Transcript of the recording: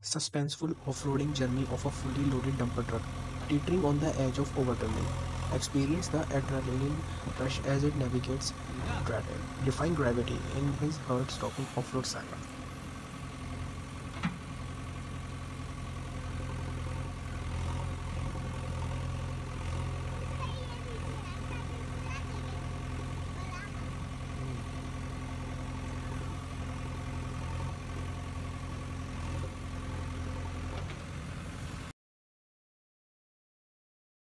suspenseful off-roading journey of a fully loaded dumper truck, teetering on the edge of overturning. Experience the adrenaline rush as it navigates defying gravity in his heart-stopping off-road saga.